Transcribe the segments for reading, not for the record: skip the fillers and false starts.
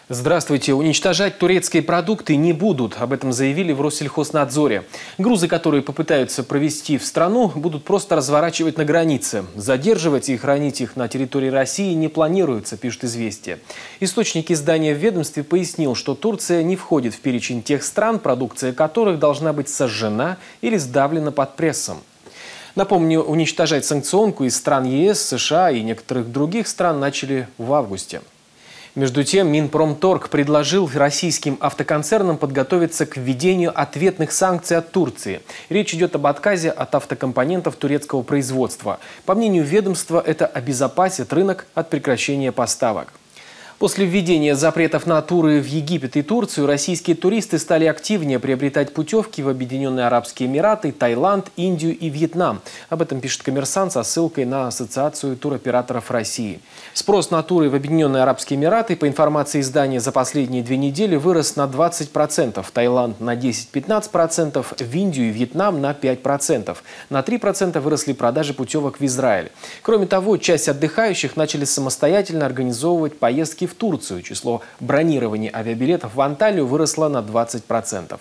Здравствуйте. Уничтожать турецкие продукты не будут. Об этом заявили в Россельхознадзоре. Грузы, которые попытаются провезти в страну, будут просто разворачивать на границе. Задерживать и хранить их на территории России не планируется, пишет «Известия». Источник издания в ведомстве пояснил, что Турция не входит в перечень тех стран, продукция которых должна быть сожжена или сдавлена под прессом. Напомню, уничтожать санкционку из стран ЕС, США и некоторых других стран начали в августе. Между тем, Минпромторг предложил российским автоконцернам подготовиться к введению ответных санкций от Турции. Речь идет об отказе от автокомпонентов турецкого производства. По мнению ведомства, это обезопасит рынок от прекращения поставок. После введения запретов на туры в Египет и Турцию российские туристы стали активнее приобретать путевки в Объединенные Арабские Эмираты, Таиланд, Индию и Вьетнам. Об этом пишет «Коммерсант» со ссылкой на Ассоциацию туроператоров России. Спрос на туры в Объединенные Арабские Эмираты, по информации издания, за последние 2 недели вырос на 20%, Таиланд на 10-15%, в Индию и Вьетнам на 5%. На 3% выросли продажи путевок в Израиль. Кроме того, часть отдыхающих начали самостоятельно организовывать поездки в Турцию. Число бронирований авиабилетов в Анталию выросло на 20%.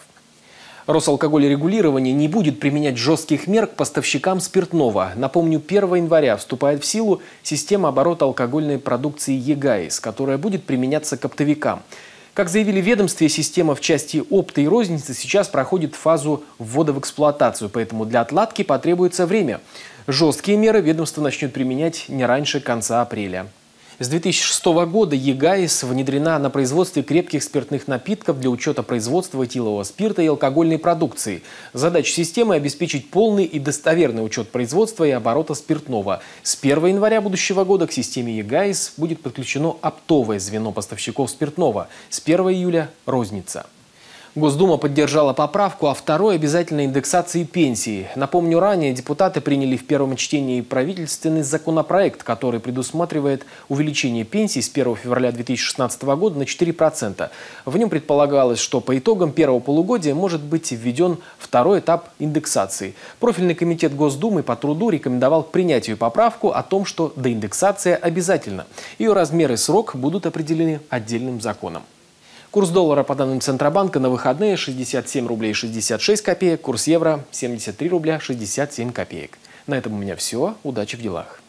Росалкогольрегулирование не будет применять жестких мер к поставщикам спиртного. Напомню, 1 января вступает в силу система оборота алкогольной продукции ЕГАИС, которая будет применяться к оптовикам. Как заявили в ведомстве, система в части опта и розницы сейчас проходит фазу ввода в эксплуатацию, поэтому для отладки потребуется время. Жесткие меры ведомство начнет применять не раньше конца апреля. С 2006 года ЕГАИС внедрена на производстве крепких спиртных напитков для учета производства этилового спирта и алкогольной продукции. Задача системы – обеспечить полный и достоверный учет производства и оборота спиртного. С 1 января будущего года к системе ЕГАИС будет подключено оптовое звено поставщиков спиртного. С 1 июля – розница. Госдума поддержала поправку о второй обязательной индексации пенсии. Напомню, ранее депутаты приняли в первом чтении правительственный законопроект, который предусматривает увеличение пенсий с 1 февраля 2016 года на 4%. В нем предполагалось, что по итогам первого полугодия может быть введен второй этап индексации. Профильный комитет Госдумы по труду рекомендовал к принятию поправку о том, что доиндексация обязательна. Ее размер и срок будут определены отдельным законом. Курс доллара по данным Центробанка на выходные 67 рублей 66 копеек, курс евро 73 рубля 67 копеек. На этом у меня все. Удачи в делах.